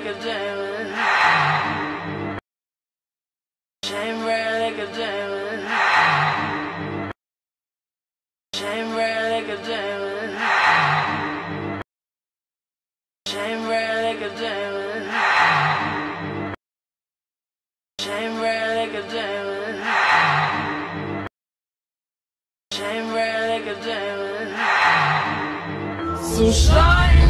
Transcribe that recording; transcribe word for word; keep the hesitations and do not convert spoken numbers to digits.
a diamond. Shine bright like a diamond. Shine bright like a diamond. Shine bright like a diamond. Shine bright like a diamond. Shine bright like a diamond. So shine.